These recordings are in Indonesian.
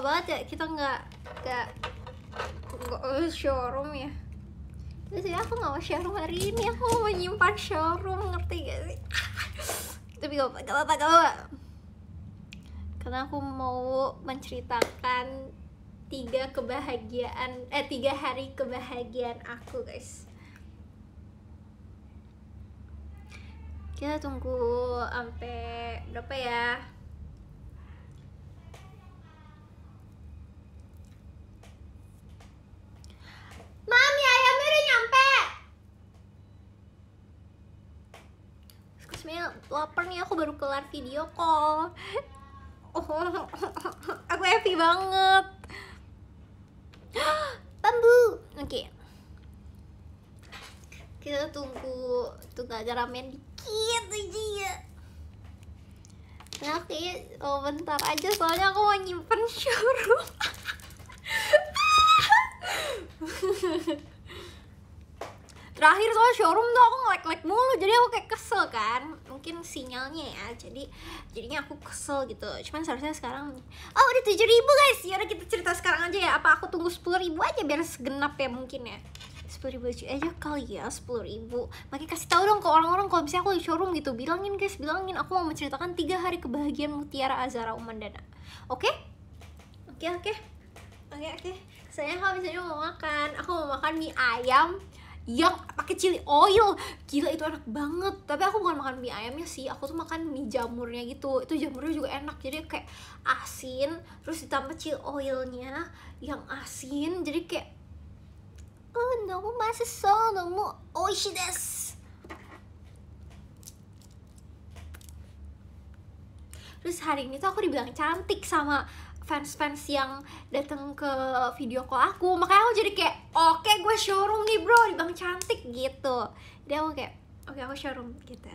banget ya kita nggak showroom ya. Terus ya aku nggak mau showroom hari ini, aku mau menyimpan showroom, ngerti gak sih? Tapi gak apa-apa. Karena aku mau menceritakan 3 hari kebahagiaan aku, guys. Kita tunggu sampai berapa ya? Mami, ayamnya udah nyampe. Excuse me, lapar nih, aku baru kelar video call. Oh, aku happy banget. Bambu. Oke. Kita tunggu agak ramen dikit aja ya. Nah, bentar aja soalnya aku mau nyimpen showroom. Terakhir soal showroom tuh aku nge-lag mulu, jadi aku kayak kesel kan. Mungkin sinyalnya ya, jadinya aku kesel gitu. Cuman seharusnya sekarang udah 7.000 guys. Ya udah kita cerita sekarang aja ya. Apa aku tunggu 10.000 aja biar segenap ya mungkin ya. 10.000 aja kali ya, 10.000. Makanya kasih tahu dong ke orang-orang kalau misalnya aku di showroom gitu. Bilangin guys, bilangin aku mau menceritakan 3 hari kebahagiaan Mutiara Azara Umandana. Oke? Oke. Saya kalau misalnya mau makan, aku mau makan mie ayam yang pakai chili oil. Gila, itu enak banget. Tapi aku bukan makan mie ayamnya sih, aku tuh makan mie jamurnya gitu. Itu jamurnya juga enak, jadi kayak asin, terus ditambah chili oilnya yang asin, jadi kayak 너무 맛있어, 너무 오이시 desu. Terus hari ini tuh aku dibilang cantik sama fans-fans yang datang ke video call aku. Makanya aku jadi kayak, oke, gue showroom nih bro, dibilang cantik gitu. Jadi aku kayak, oke, aku showroom gitu.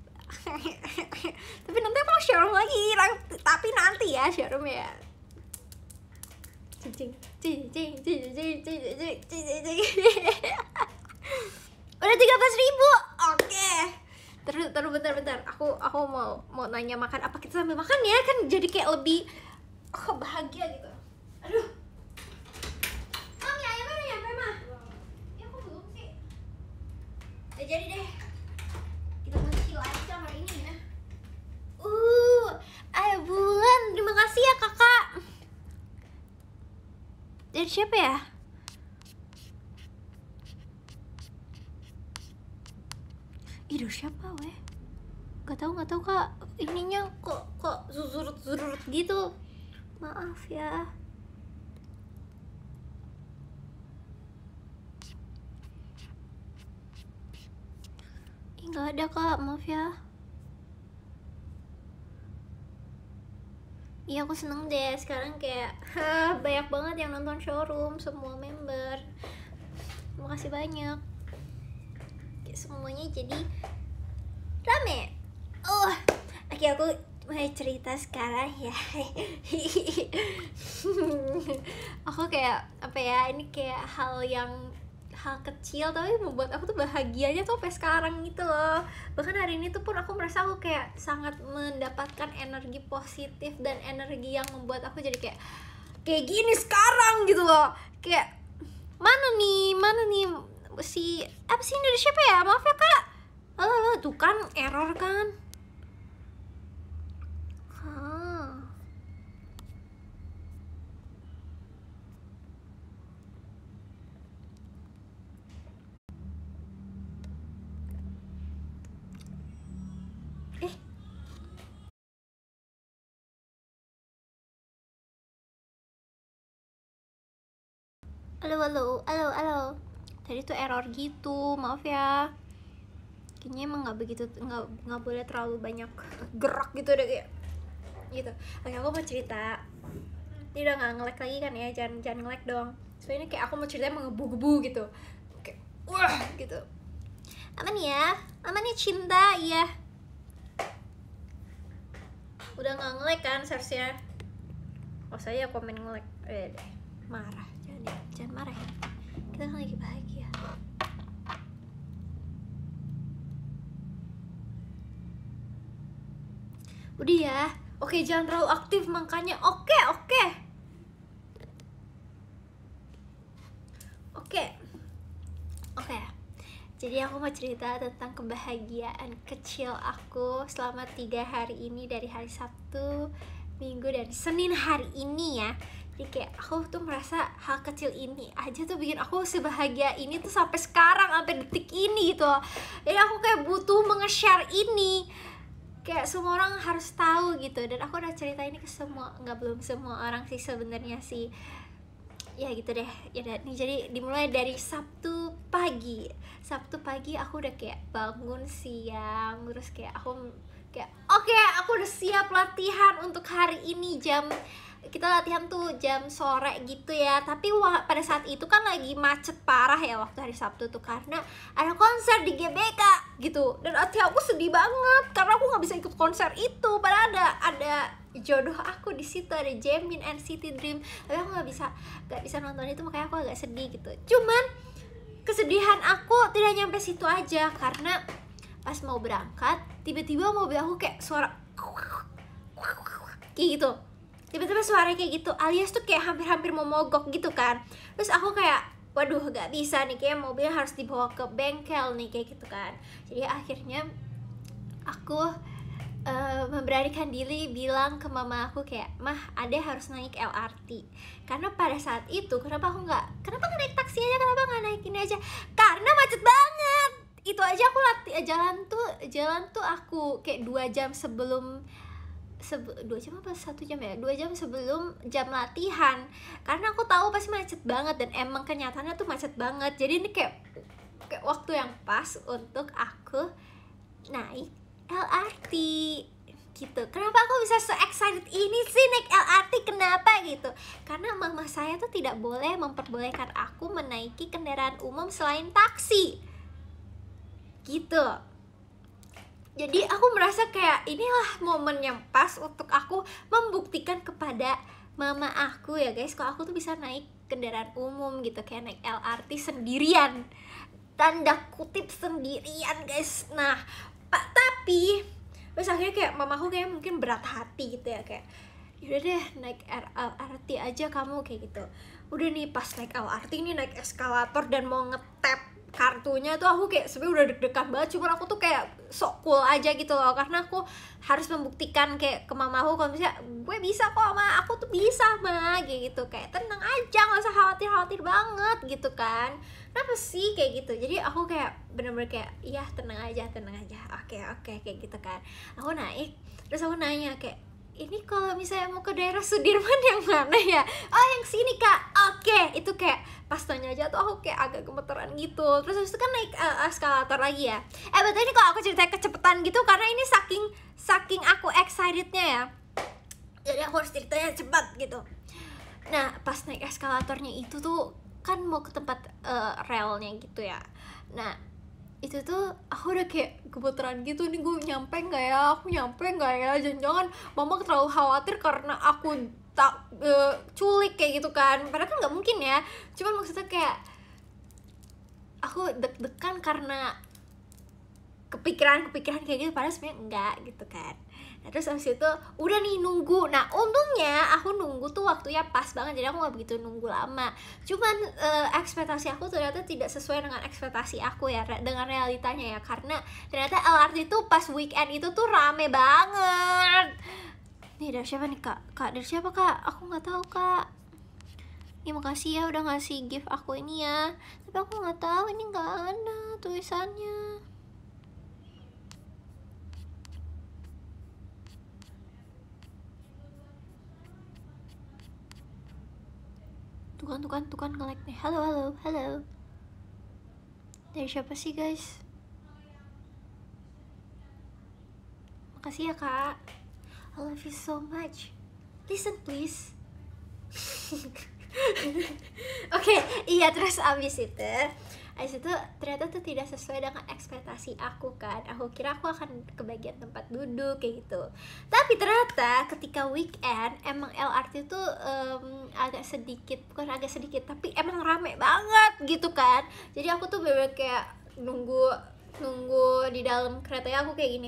Tapi nanti aku mau showroom lagi, tapi nanti ya showroom ya. Udah 13.000. Oke. Terus bentar. Aku mau nanya makan apa, kita sambil makan ya, kan jadi kayak lebih bahagia gitu. Aduh. Mami, ayamnya udah nyampe mah? Ya kok belum sih? Udah jadi deh. Kita masih live kamar ini ya. Ayo Bulan, terima kasih ya kakak. Dari siapa ya? Ih, siapa weh? Gak tau kak, ininya kok zurut gitu. Maaf ya. Ih, gak ada kak, maaf ya. Iya, aku seneng deh sekarang kayak banyak banget yang nonton showroom, semua member. Terima kasih banyak. Kayak semuanya jadi rame. Oke, aku mau cerita sekarang ya. Aku kayak apa ya, ini kayak hal kecil tapi membuat aku tuh bahagianya tuh sampai sekarang gitu loh. Bahkan hari ini tuh pun aku merasa aku kayak sangat mendapatkan energi positif dan energi yang membuat aku jadi kayak gini sekarang gitu loh. Kayak mana nih si apa sih, ini dari siapa ya? Maaf ya kak. Tuh kan error kan. Halo. Tadi tuh error gitu, maaf ya. Kayaknya emang nggak boleh terlalu banyak gerak gitu deh kayak gitu. Oke, aku mau cerita. Ini udah nggak nge-lag lagi kan ya, jangan nge-lag dong. Soalnya kayak aku mau ceritanya mengebu-gebu gitu. Kayak wah gitu. Aman ya cinta ya. Udah nggak nge-lag kan seharusnya. Saya komen nge-lag. Deh. Marah. Jangan marah ya. Kita kan lagi bahagia. Udah ya. Oke, jangan terlalu aktif makanya. Oke. Jadi aku mau cerita tentang kebahagiaan kecil aku selama 3 hari ini, dari hari Sabtu, Minggu, dan Senin hari ini ya. Jadi kayak aku tuh merasa hal kecil ini aja tuh bikin aku sebahagia ini tuh sampai sekarang, sampai detik ini gitu. Jadi aku kayak butuh menge-share ini, kayak semua orang harus tahu gitu. Dan aku udah cerita ini ke semua, nggak belum semua orang sih sebenarnya sih. Ya gitu deh ya. Nih jadi dimulai dari Sabtu pagi aku udah kayak bangun siang, terus kayak aku kayak oke, aku udah siap latihan untuk hari ini. Kita latihan tuh jam sore gitu ya, tapi pada saat itu kan lagi macet parah ya waktu hari Sabtu tuh, karena ada konser di GBK gitu. Dan hati aku sedih banget karena aku nggak bisa ikut konser itu, padahal ada jodoh aku di situ, ada Jaemin NCT Dream, tapi aku nggak bisa nonton itu, makanya aku agak sedih gitu. Cuman kesedihan aku tidak nyampe situ aja, karena pas mau berangkat tiba-tiba mobil aku kayak suara kayak gitu, tiba-tiba suara kayak gitu, alias tuh kayak hampir-hampir mau mogok gitu kan. Terus aku kayak waduh, gak bisa nih, kayak mobilnya harus dibawa ke bengkel nih, kayak gitu kan. Jadi akhirnya aku memberanikan diri bilang ke mama aku kayak, mah, Ade harus naik LRT. Karena pada saat itu kenapa nggak naik taksi aja, kenapa nggak naik ini aja, karena macet banget. Itu aja aku jalan tuh aku kayak 2 jam sebelum 2 jam apa 1 jam ya, 2 jam sebelum jam latihan, karena aku tahu pasti macet banget, dan emang kenyataannya tuh macet banget. Jadi ini kayak waktu yang pas untuk aku naik LRT gitu. Kenapa aku bisa se-excited ini sih naik LRT, kenapa gitu? Karena mama saya tuh tidak boleh memperbolehkan aku menaiki kendaraan umum selain taksi gitu. Jadi aku merasa kayak inilah momen yang pas untuk aku membuktikan kepada mama aku ya guys, kalau aku tuh bisa naik kendaraan umum gitu, kayak naik LRT sendirian, tanda kutip sendirian guys. Nah tapi terus akhirnya kayak mamaku kayak mungkin berat hati gitu ya, kayak yaudah deh naik LRT aja kamu, kayak gitu. Udah nih pas naik LRT ini, naik eskalator dan mau ngetap kartunya tuh aku kayak sebenarnya udah deg-degan banget. Cuman aku tuh kayak sok cool aja gitu loh, karena aku harus membuktikan kayak ke mamaku kalau misalnya gue bisa kok, ma, aku tuh bisa, ma, kayak gitu. Kayak tenang aja, gak usah khawatir banget gitu kan, kenapa sih kayak gitu. Jadi aku kayak bener-bener kayak iya tenang aja, oke kayak gitu kan. Aku naik, terus aku nanya kayak, ini kalau misalnya mau ke daerah Sudirman yang mana ya? Oh yang sini kak, oke. Itu kayak pas tanya aja tuh aku kayak agak gemeteran gitu. Terus habis itu kan naik eskalator lagi ya. Betul, ini kalau aku ceritanya kecepatan gitu karena ini saking aku excitednya ya, jadi aku harus ceritanya cepat gitu. Nah pas naik eskalatornya itu tuh kan mau ke tempat relnya gitu ya. Nah itu tuh aku udah kayak gemeteran gitu, nih gue nyampe nggak ya, jangan-jangan mama terlalu khawatir karena aku tak culik kayak gitu kan, padahal kan nggak mungkin ya. Cuman maksudnya kayak aku deg-degan karena kepikiran kayak gitu, padahal sebenarnya enggak gitu kan. Nah terus abis itu udah nih nunggu. Nah untungnya aku nunggu tuh waktunya pas banget, jadi aku gak begitu nunggu lama. Cuman ekspektasi aku ternyata tidak sesuai dengan ekspektasi aku ya, dengan realitanya ya. Karena ternyata LRT itu pas weekend itu tuh rame banget. Nih dari siapa nih kak? Dari siapa kak? Aku gak tahu kak. Nih makasih ya udah ngasih gift aku ini ya, tapi aku gak tahu, ini gak ada tulisannya. Tukan nge-like nih. Halo. Dari siapa sih guys? Makasih ya kak. I love you so much. Listen please. Oke, iya terus abis itu ternyata tuh tidak sesuai dengan ekspektasi aku kan. Aku kira aku akan ke bagian tempat duduk kayak gitu, tapi ternyata ketika weekend emang LRT tuh bukan agak sedikit tapi emang rame banget gitu kan. Jadi aku tuh bener-bener kayak nunggu di dalam keretanya aku kayak gini,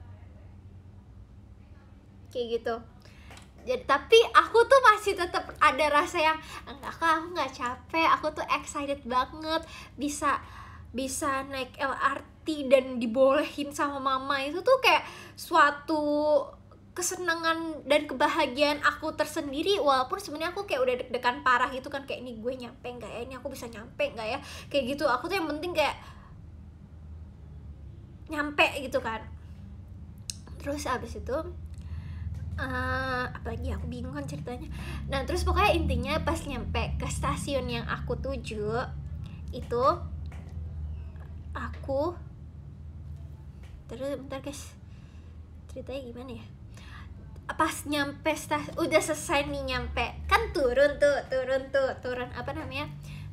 kayak gitu. Jadi, tapi aku tuh masih tetap ada rasa yang enggak kak, aku nggak capek, aku tuh excited banget bisa bisa naik LRT dan dibolehin sama mama, itu tuh kayak suatu kesenangan dan kebahagiaan aku tersendiri. Walaupun sebenarnya aku kayak udah deg-degan parah gitu kan, kayak ini gue nyampe nggak ya, ini aku bisa nyampe nggak ya, kayak gitu. Aku tuh yang penting kayak nyampe gitu kan. Terus abis itu apalagi aku bingung kan ceritanya. Nah terus pokoknya intinya pas nyampe ke stasiun yang aku tuju itu, aku terus bentar guys, ceritanya gimana ya, pas nyampe udah selesai nih nyampe kan, turun apa namanya,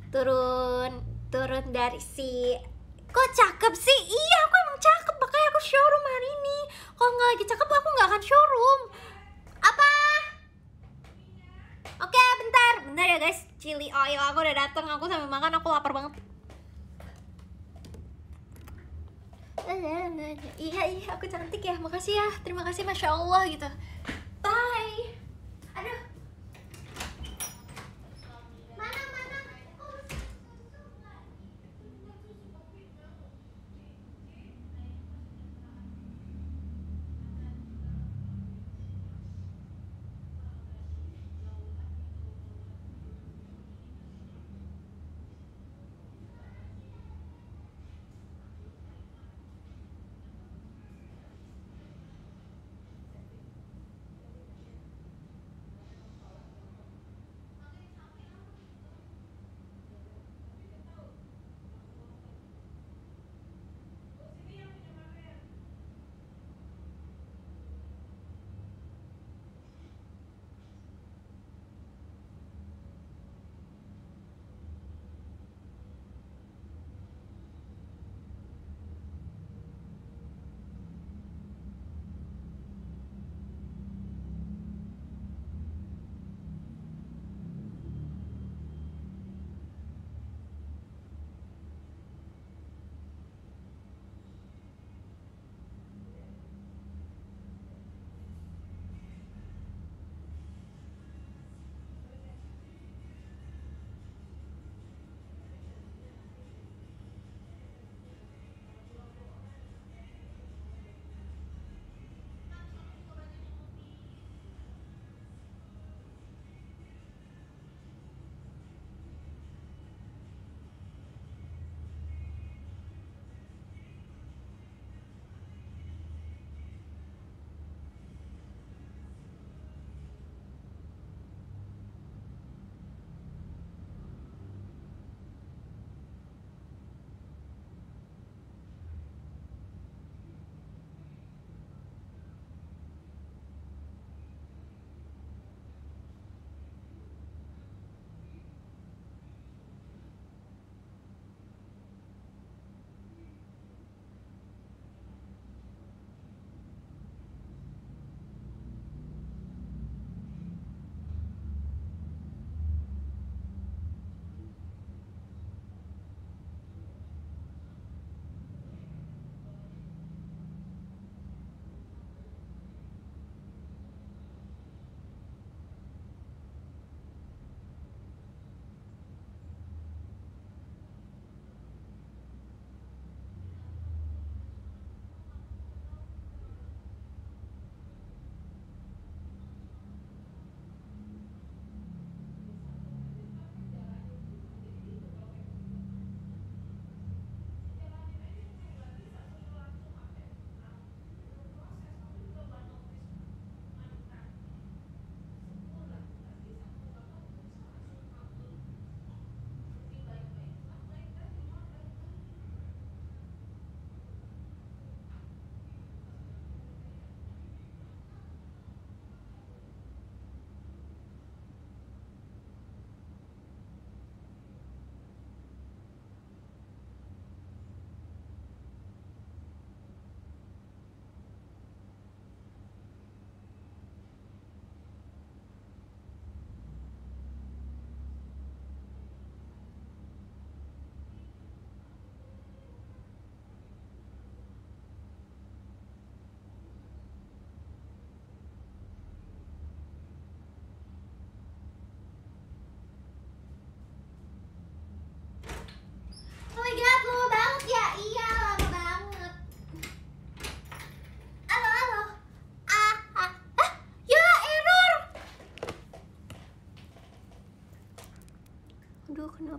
turun dari si, kok cakep sih, iya aku emang cakep makanya aku showroom hari ini. Kalau nggak lagi cakep aku nggak akan showroom. Apa? Oke, bentar ya guys, chili oil aku udah dateng, aku sambil makan, aku lapar banget. Iya aku cantik ya, makasih ya, terima kasih, masya Allah gitu. Bye. Aduh, mana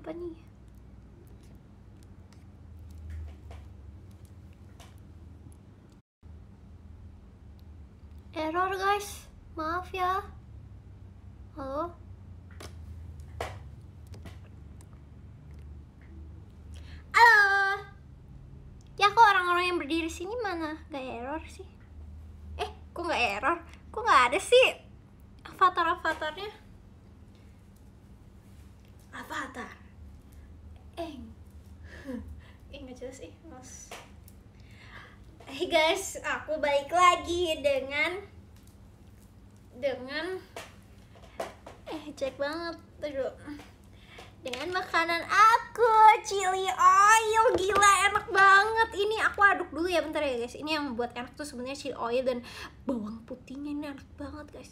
Apa nih? Error guys, maaf ya. Halo? Halo? Ya kok orang-orang yang berdiri sini mana gak error sih? Kok gak error? Kok gak ada sih avatar-avatarnya? Avatar gak jelas mas. Hey guys, aku balik lagi dengan cek banget aduh, dengan makanan aku, chili oil. Gila enak banget. Ini aku aduk dulu ya bentar ya guys. Ini yang buat enak tuh sebenarnya chili oil dan bawang putihnya. Ini enak banget guys.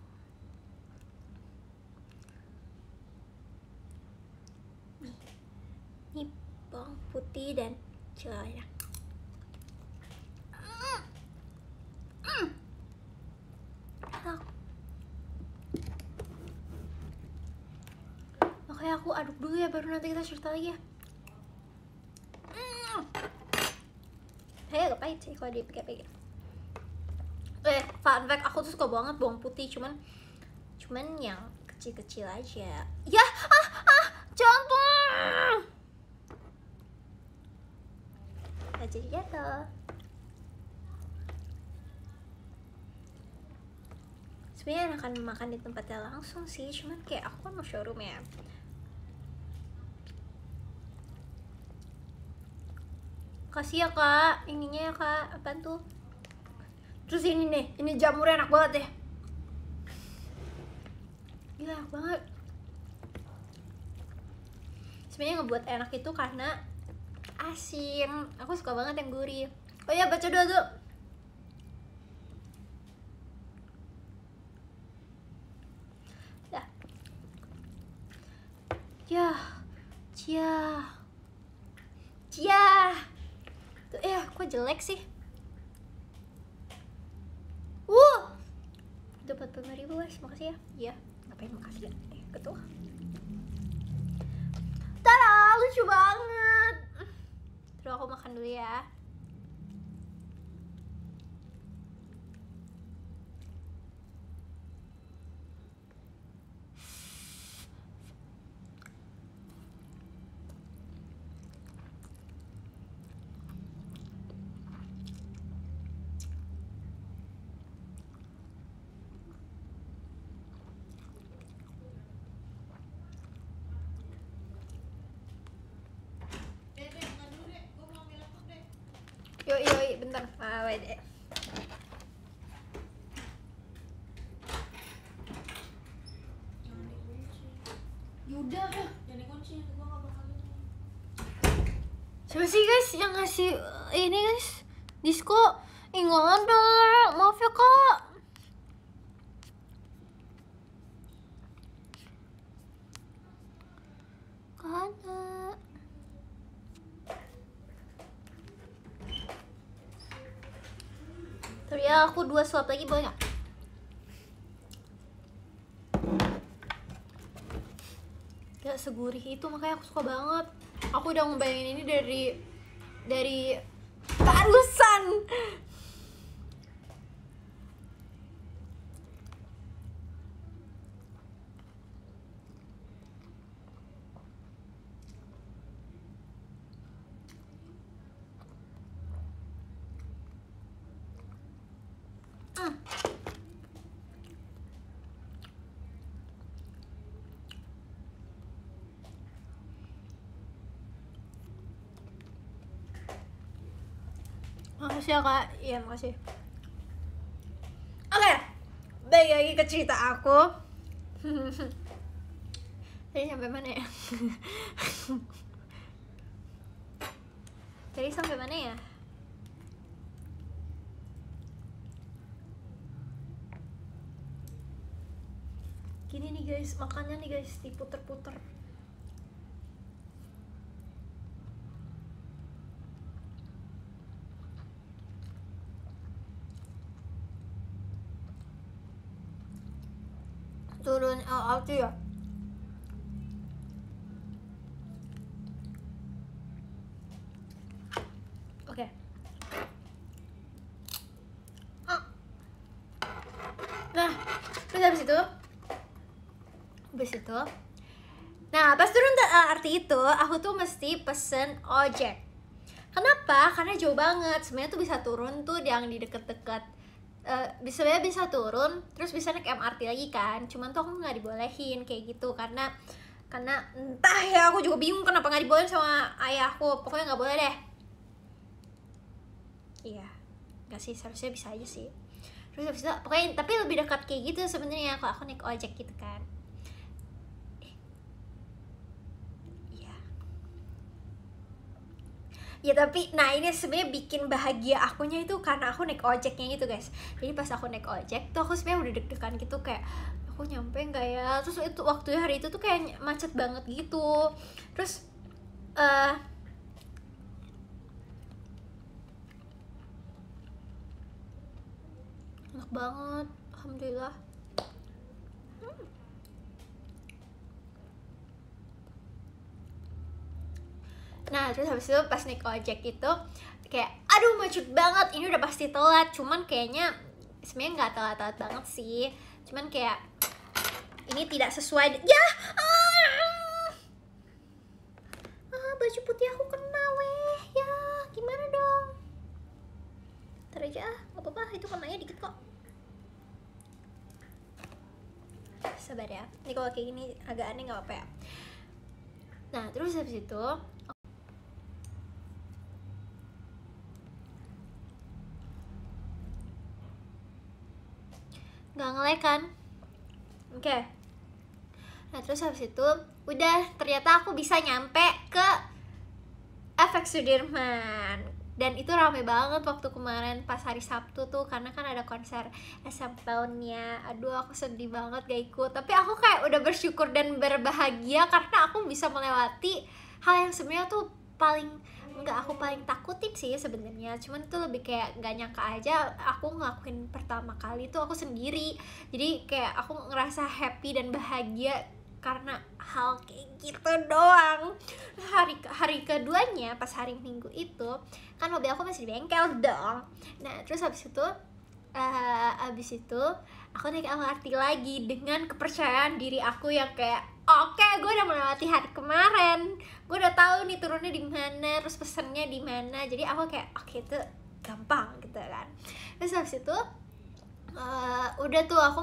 Ini bawang putih dan chili oil. Enak. Makanya aku aduk dulu ya, baru nanti kita cerita lagi ya. Saya agak pahit sih kalau dipikir-pikir. Fun fact, aku tuh suka banget bawang putih, cuman yang kecil-kecil aja. Ya, jantung. Gak jadi jatuh. Sebenarnya enakan makan di tempatnya langsung sih, cuman kayak aku kan mau showroom ya. Kasih ya kak, ininya ya kak, apaan tuh? Terus ini nih, ini jamurnya enak banget deh. Gila enak banget. Sebenarnya ngebuat enak itu karena asin. Aku suka banget yang gurih. Oh iya, baca doa tuh. Dah. Cia. Tuh, kok jelek sih? Dapat 45.000 guys, makasih ya. Iya, ngapain makasih ya? Ketua. Tada, lucu banget. Terus aku makan dulu ya. Yoi, bentar. Wait deh. Yaudah, jangan dikunci, gua gak bakal ini. Siapa sih guys yang ngasih ini guys? Disco? Nggak ada. Maaf ya kak. Karena tapi ya aku 2 suap lagi boleh nggak? Gak segurih itu, makanya aku suka banget. Aku udah ngebayangin ini dari barusan. Makasih ya kak. Iya makasih. Oke, balik lagi ke cerita aku. Tadi sampai mana ya? Tadi sampai mana ya? Gini nih guys, makannya nih guys, diputer-puter. Turun LRT ya. Terus habis itu nah pas turun LRT itu aku tuh mesti pesen ojek. Kenapa? Karena jauh banget. Sebenarnya tuh bisa turun tuh yang di deket-deket bisa turun terus bisa naik MRT lagi kan, cuman tuh aku nggak dibolehin kayak gitu karena entah ya, aku juga bingung kenapa nggak dibolehin sama ayahku. Pokoknya nggak boleh deh. Iya, nggak sih, seharusnya bisa aja sih. Terus habis itu pokoknya tapi lebih dekat kayak gitu sebenarnya kalau aku naik ojek gitu kan. Ya tapi nah ini sebenarnya bikin bahagia akunya itu karena aku naik ojeknya gitu guys. Jadi pas aku naik ojek tuh aku sebenarnya udah deg-degan gitu kayak aku nyampe nggak ya. Terus itu waktu hari itu tuh kayak macet banget gitu. Terus enak banget, alhamdulillah. Nah terus habis itu pas naik ojek itu kayak aduh macet banget, ini udah pasti telat. Cuman kayaknya sebenarnya nggak telat banget sih, cuman kayak ini tidak sesuai ya. Baju putih aku kena weh ya, gimana dong. Ntar aja nggak apa-apa, itu kenanya dikit kok, sabar ya. Ini kalau kayak gini agak aneh nggak apa-apa ya. Nah terus habis itu nggak nge-lag kan? Oke. Nah terus habis itu udah ternyata aku bisa nyampe ke FX Sudirman. Dan itu rame banget waktu kemarin pas hari Sabtu tuh, karena kan ada konser SM Town-nya. Aduh aku sedih banget gak ikut, tapi aku kayak udah bersyukur dan berbahagia karena aku bisa melewati hal yang sebenarnya tuh aku paling takutin sih sebenarnya. Cuman itu lebih kayak gak nyangka aja aku ngelakuin pertama kali tuh aku sendiri. Jadi kayak aku ngerasa happy dan bahagia karena hal kayak gitu doang. Hari keduanya pas hari Minggu itu kan mobil aku masih di bengkel dong. Nah terus habis itu aku naik LRT lagi dengan kepercayaan diri aku yang kayak oke, gue udah melewati hari kemarin, gue udah tahu nih turunnya di mana, terus pesennya di mana. Jadi aku kayak oke, itu gampang gitu kan. Terus habis itu udah tuh aku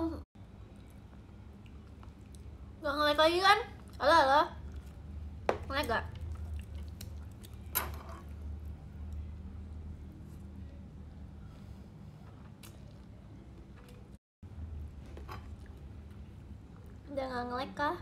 nggak nge-lag lagi kan. Halo nge-lag gak? Udah nggak nge-lag kah?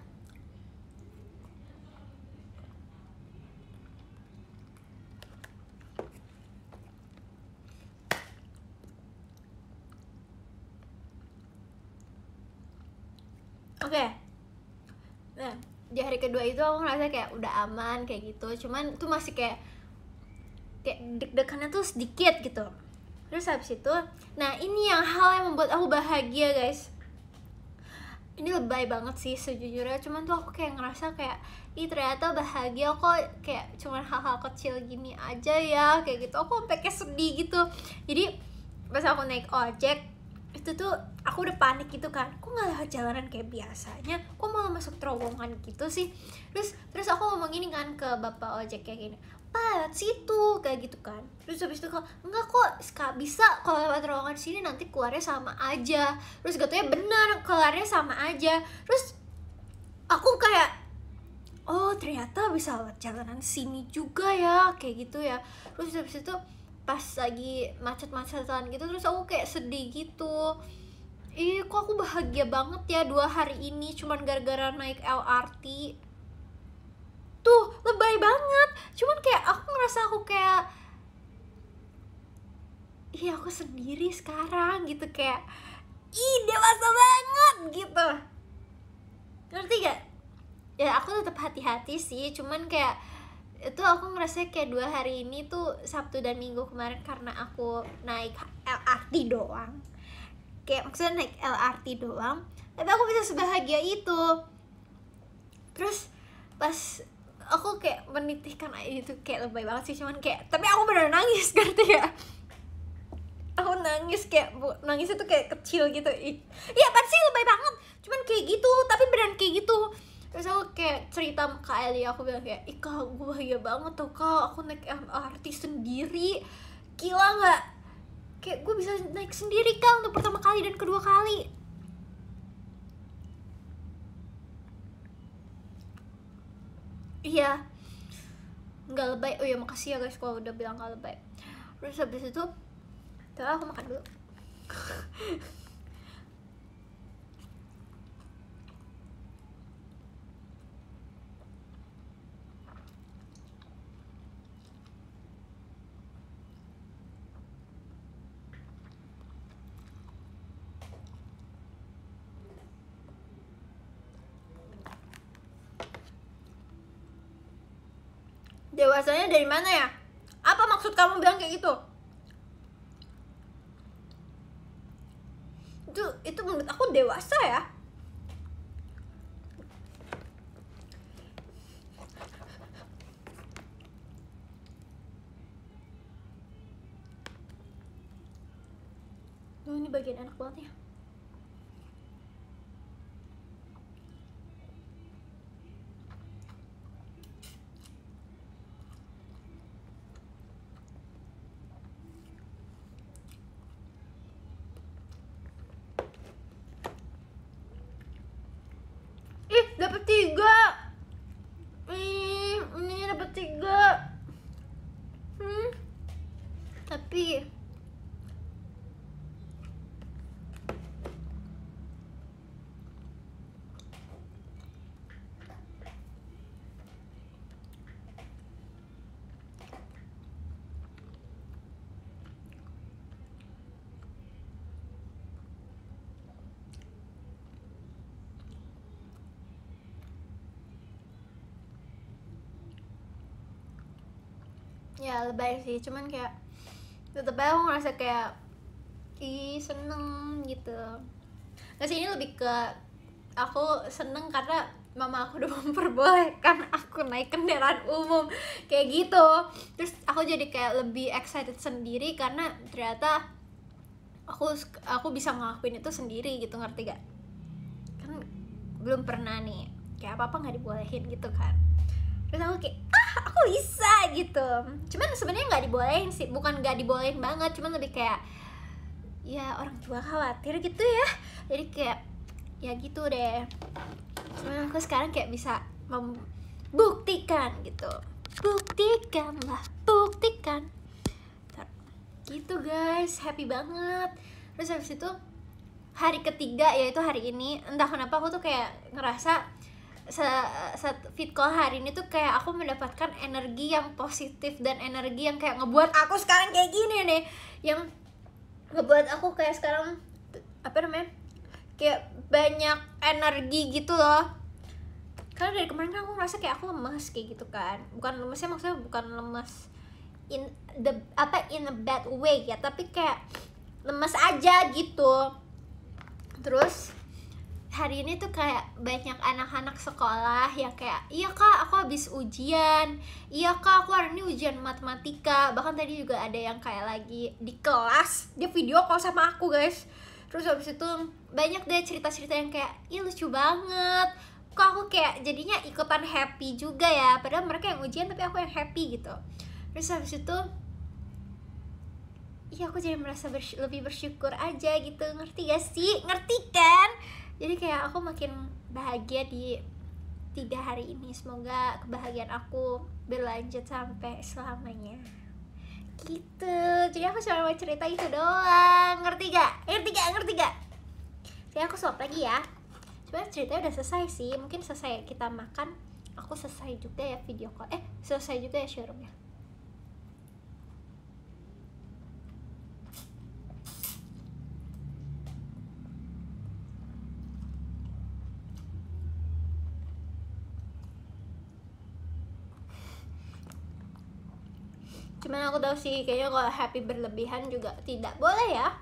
Oke. Nah di hari kedua itu aku ngerasa kayak udah aman kayak gitu, cuman tuh masih kayak deg-degannya tuh sedikit gitu. Terus habis itu nah ini yang hal yang membuat aku bahagia guys. Ini lebay banget sih sejujurnya, cuman tuh aku kayak ngerasa kayak ternyata bahagia kok kayak cuman hal-hal kecil gini aja ya kayak gitu. Aku sampai kayak sedih gitu. Jadi pas aku naik ojek itu tuh aku udah panik gitu kan, kok nggak lewat jalanan kayak biasanya, kok malah masuk terowongan gitu sih. Terus aku ngomong gini kan ke bapak ojek kayak gini, Pak lewat situ kayak gitu kan. Terus habis itu enggak kok bisa kalau lewat terowongan sini nanti keluarnya sama aja. Terus katanya benar keluarnya sama aja. Terus aku kayak oh ternyata bisa lewat jalanan sini juga ya kayak gitu ya. Terus habis itu pas lagi macet-macetan gitu terus aku kayak sedih gitu. Kok aku bahagia banget ya 2 hari ini cuman gara-gara naik LRT. Tuh lebay banget, cuman kayak aku ngerasa aku kayak aku sendiri sekarang gitu, kayak dewasa banget gitu, ngerti gak? Ya aku tetap hati-hati sih, cuman kayak itu aku ngerasa kayak 2 hari ini tuh Sabtu dan Minggu kemarin karena aku naik LRT doang, kayak maksudnya naik LRT doang tapi aku bisa sebahagia itu. Terus pas aku kayak menitihkan air itu kayak lebay banget sih, cuman kayak tapi aku bener nangis ngerti ya, aku nangis kayak nangisnya tuh kayak kecil gitu. Iya pasti lebay banget, cuman kayak gitu, tapi beneran kayak gitu. Terus aku kayak cerita ke Eli, aku bilang kayak, ih Kak, gue bahagia banget tuh Kak, aku naik MRT sendiri, gila nggak? Kayak gue bisa naik sendiri Kak untuk pertama kali dan kedua kali. Iya, nggak lebay. Oh ya makasih ya guys kalau udah bilang nggak lebay. Terus habis itu tuh aku makan dulu. Dewasanya dari mana ya? Apa maksud kamu bilang kayak gitu? Itu menurut aku dewasa ya. Ini bagian enak banget ya. Ih, dapet 3. Ini dapet 3. Tapi ya lebay sih, cuman kayak tetep aja aku ngerasa kayak seneng gitu. Nggak sih, ini lebih ke aku seneng karena mama aku udah memperbolehkan aku naik kendaraan umum kayak gitu. Terus aku jadi kayak lebih excited sendiri karena ternyata aku bisa ngelakuin itu sendiri gitu, ngerti gak? Kan belum pernah nih kayak apa nggak dibolehin gitu kan. Terus aku kayak aku bisa gitu. Cuman sebenarnya nggak dibolehin sih, bukan nggak dibolehin banget, cuman lebih kayak ya orang tua khawatir gitu ya. Jadi kayak ya gitu deh. Cuman aku sekarang kayak bisa membuktikan gitu. Buktikanlah, buktikan. Gitu guys, happy banget. Terus habis itu hari ketiga, yaitu hari ini, entah kenapa aku tuh kayak ngerasa saat fit call hari ini tuh kayak aku mendapatkan energi yang positif dan energi yang kayak ngebuat aku sekarang kayak gini nih, yang ngebuat aku kayak sekarang apa namanya, kayak banyak energi gitu loh. Karena dari kemarin kan aku ngerasa kayak aku lemas kayak gitu kan, bukan lemesnya maksudnya bukan lemas in a bad way ya, tapi kayak lemas aja gitu. Terus hari ini tuh kayak banyak anak-anak sekolah yang kayak, iya Kak aku habis ujian, iya Kak aku hari ini ujian matematika. Bahkan tadi juga ada yang kayak lagi di kelas, dia video call sama aku guys. Terus habis itu banyak deh cerita-cerita yang kayak, ih lucu banget, kok aku kayak jadinya ikutan happy juga ya, padahal mereka yang ujian tapi aku yang happy gitu. Terus habis itu iya aku jadi merasa lebih bersyukur aja gitu, ngerti gak sih? Ngerti kan? Jadi kayak aku makin bahagia di 3 hari ini. Semoga kebahagiaan aku berlanjut sampai selamanya gitu. Jadi aku cuma mau cerita itu doang, ngerti gak? Ngerti gak? Jadi aku suap lagi ya. Sebenarnya ceritanya udah selesai sih. Mungkin selesai kita makan, aku selesai juga ya video call. Selesai juga ya showroomnya. Cuman aku tahu sih kayaknya kalau happy berlebihan juga tidak boleh ya.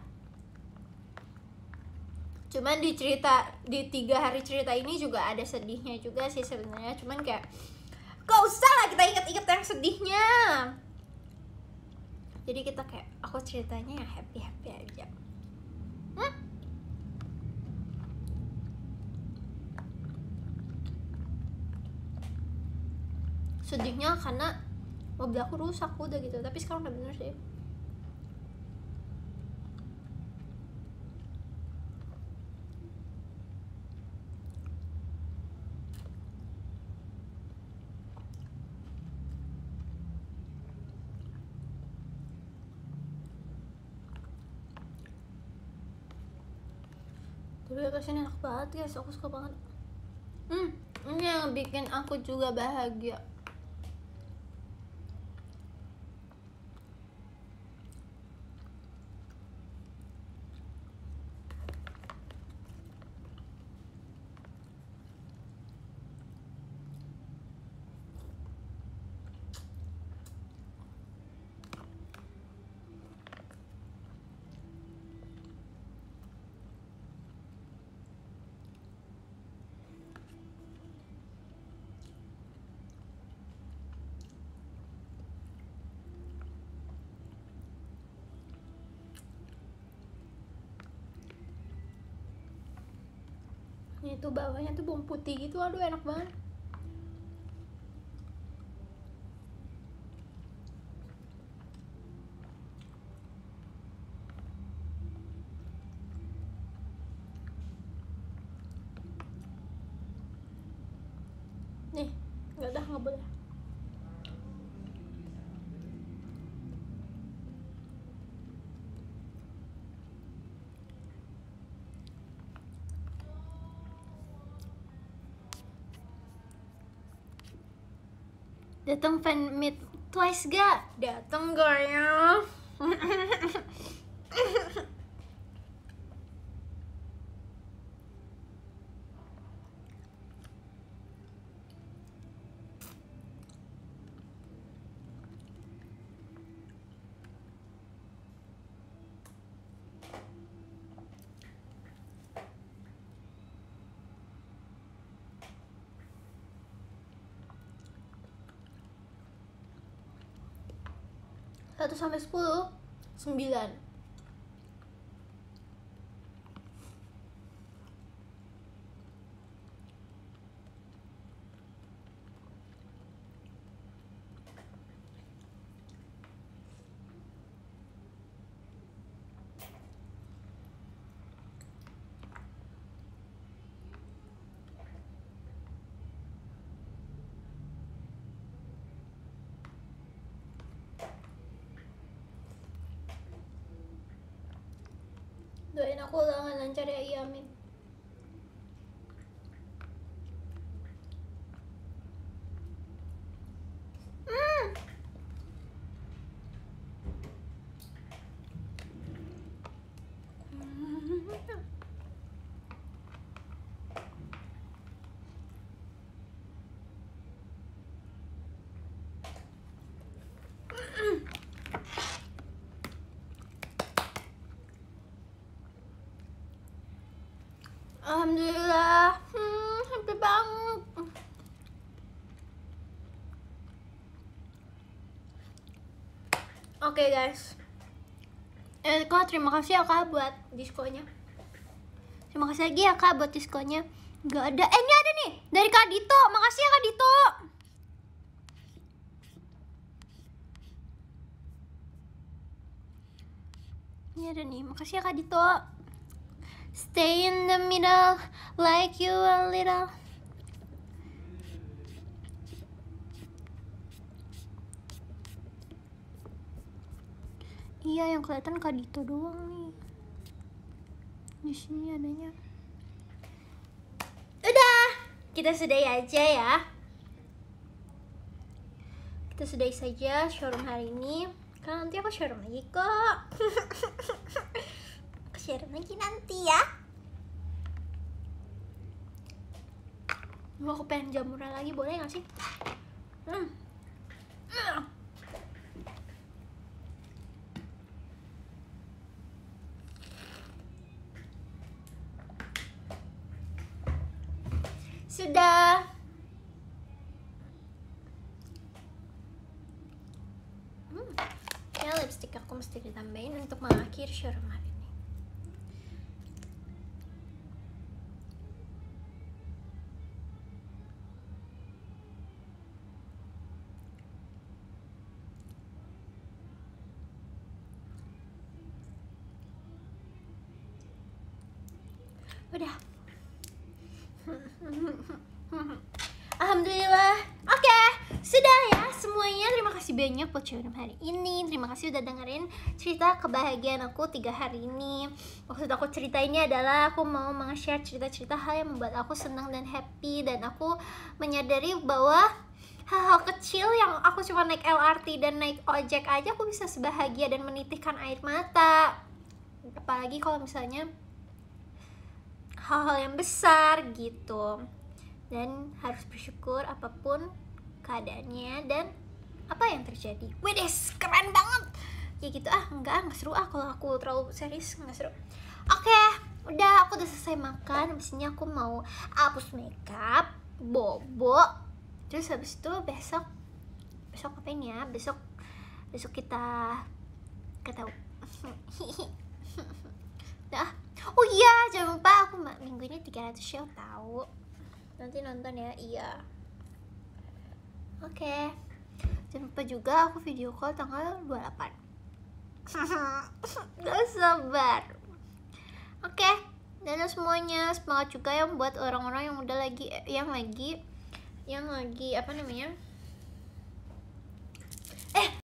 Cuman di 3 hari cerita ini juga ada sedihnya juga sih sebenarnya. Cuman kayak gak usah lah kita inget-inget yang sedihnya. Jadi kita kayak aku ceritanya yang happy-happy aja. sedihnya karena mobil aku rusak udah gitu, tapi sekarang udah bener sih. Tapi kesini enak banget guys, aku suka banget. Ini yang bikin aku juga bahagia. Ini tuh bawahnya tuh bawang putih gitu, aduh enak banget. Nih, nggak boleh. Datang fan meet Twice gak? Datang gak ya? Satu sampai 10, 9. Doain aku ulangan lancar ya, iya amin. Alhamdulillah, happy banget. Oke guys, Kak terima kasih ya Kak buat diskonya. Terima kasih lagi ya Kak buat diskonya. Gak ada, ini ada nih dari Kak Dito. Makasih ya Kak Dito. Ini ada nih, makasih ya Kak Dito. Stay in the middle like you a little. Iya, yang kelihatan Kak Dito doang nih. Di sini adanya. Udah, kita sudahi aja ya. Kita sudahi saja showroom hari ini. Karena nanti aku showroom lagi kok. Aku showroom lagi nanti ya. Aku pengen jamuran lagi, boleh gak sih? Sudah. Ya lipstick aku mesti ditambahin untuk mengakhiri showroom hari ini. Udah. Alhamdulillah. Oke, sudah ya semuanya. Terima kasih banyak buat sharing hari ini. Terima kasih udah dengerin cerita kebahagiaan aku 3 hari ini. Maksud aku cerita ini adalah aku mau share cerita-cerita hal yang membuat aku senang dan happy. Dan aku menyadari bahwa hal-hal kecil yang aku cuma naik LRT dan naik ojek aja aku bisa sebahagia dan menitikkan air mata. Apalagi kalau misalnya hal-hal yang besar gitu. Dan harus bersyukur apapun keadaannya dan apa yang terjadi. Wedes, keren banget. Ya gitu enggak seru kalau aku terlalu serius, enggak seru. Oke, udah aku udah selesai makan. Habis ini aku mau hapus makeup, bobo. Terus habis itu besok ngapain ya? Besok kita tahu. Dah. Oh iya, jangan lupa aku minggu ini 300 show tahu. Nanti nonton ya, iya. Oke. Jangan lupa juga aku video call tanggal 28. Gak sabar. Oke. Dadah semuanya, semangat juga yang buat orang-orang yang udah lagi apa namanya?